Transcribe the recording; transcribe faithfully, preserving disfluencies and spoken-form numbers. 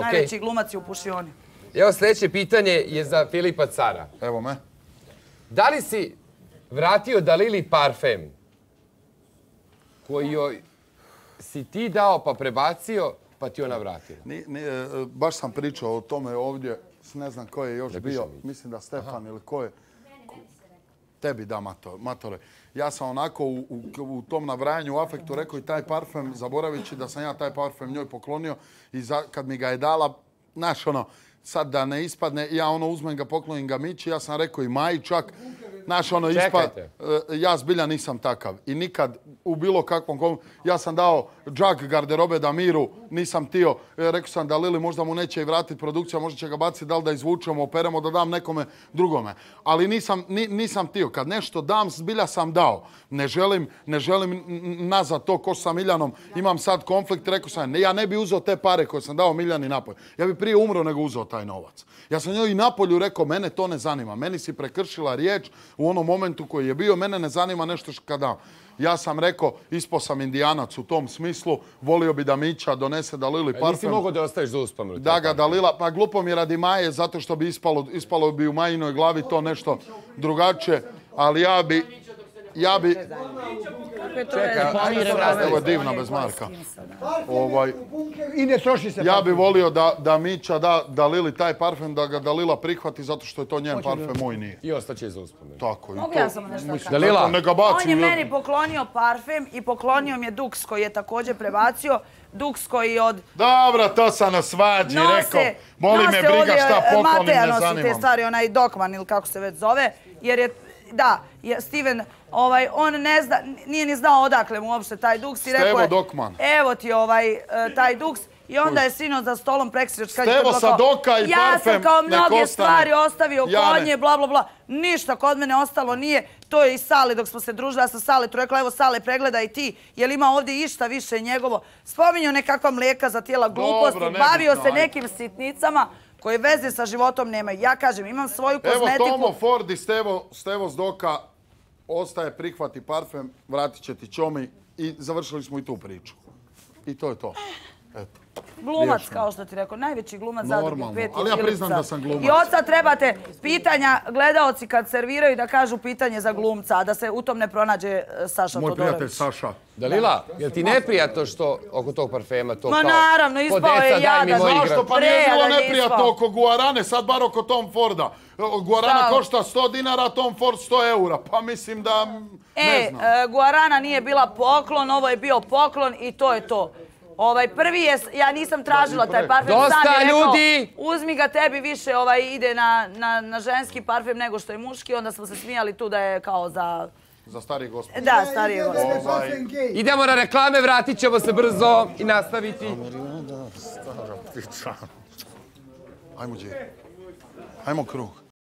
Najveći glumac je u Pušioni. Evo, sljedeće pitanje je za Filipa Cara. Evo me. Da li si vratio Dalili parfem koji joj si ti dao pa prebacio pa ti ona vratila? Baš sam pričao o tome ovdje, ne znam ko je još bio, mislim da Stefan ili ko je. Tebi da, Matore. Ja sam onako u tom navrajanju u afektu rekao i taj parfem, zaboravići da sam ja taj parfem njoj poklonio i kad mi ga je dala, znaš ono, sad da ne ispadne, ja ono uzmem ga, poklonim ga Mići, ja sam rekao i Maji čak, znaš ono ispad, ja zbilja nisam takav i nikad u bilo kakvom komu, ja sam dao džak garderobe Damiru, nisam tio, rekao sam da Lili možda mu neće i vratiti produkcija, možda će ga baciti, da li da izvučemo, operemo, da dam nekome drugome. Ali nisam, nisam tio, kad nešto dam, zbilja sam dao. Ne želim, ne želim nazad to ko sa Miljanom, imam sad konflikt, rekao sam, ja ne bi uzeo te pare koje sam dao Miljani napolj. Ja bi prije umro nego uzeo taj novac. Ja sam njoj i napolju rekao, mene to ne zanima, meni si prekršila riječ u onom momentu koji je bio, mene ne zanima nešto kad dam. Ja sam rekao, ispao sam Indijanac u tom smislu, volio bi da Mića donese Dalili parfem. Nisi mogao da ostaviš za uspomenu? Da ga Dalila, pa glupo mi je radi Maje, zato što bi ispalo, ispalo bi u Majinoj glavi to nešto drugačije, ali ja bi, ja bi... Evo je divna bez Marka. I ne troši se. Ja bi volio da Mića da Dalili taj parfem, da ga Dalila prihvati zato što je to njen parfem, moj nije. I ostaće za uspomenu. Tako. Mogu ja samo nešto kažem? Dalila? On je meni poklonio parfem i poklonio mi je Dux koji je također prebacio. Dux koji od... Dobro, to sam na svađi rekao. Boli me briga šta poklonim, ne zanima. Mateja nosi te stvari, onaj Dokman ili kako se već zove, jer je... Da, Steven, on ne zna, nije ni znao odakle mu uopšte taj Dux i rekao je... Stevo Dokman. Evo ti taj Dux i onda je sinoć za stolom preksinoć... Stevo sa Doka i parfem nek ostane. Ja sam kao mnoge stvari ostavio kod nje, bla bla bla. Ništa kod mene ostalo nije. To je i Sale dok smo se družili. Ja sam Sale tu rekla, evo Sale pregledaj i ti. Je li ima ovdje išta više njegovo? Spominjao nekakva mlijeka za tijela gluposti. Bavio se nekim sitnicama koje veze sa životom nemaju. Ja kažem, imam svoju kozmetiku. Evo Tomo Ford i Stevo s Doka ostaje, prihvati parfem, vratit će ti Čomi i završili smo i tu priču. I to je to. Eto. Glumac, kao što ti rekao, najveći glumac zadruge pet. Ali ja priznam da sam glumac. I od sad trebate pitanja, gledaoci kad serviraju da kažu pitanje za glumca, a da se u tom ne pronađe Saša Todorović. Moj prijatelj Saša. Dalila, je li ti neprijatno što oko tog parfema to kao... Ma naravno, ispao je jadan. Zašto? Pa nije bilo neprijatno oko Guarane, sad bar oko Tom Forda. Guarana košta sto dinara, Tom Ford sto eura. Pa mislim da... ne znam. E, Guarana nije bila poklon, ovo je bio poklon i to je to. Ovaj prvi je, ja nisam tražila taj parfem, sam je rekao, uzmi ga, tebi više ide na ženski parfem nego što je muški, onda smo se smijali tu da je kao za... Za stariji gospod. Da, stariji gospod. Idemo na reklame, vratit ćemo se brzo i nastaviti. Stara ptica. Ajmo, Đe. Ajmo krug.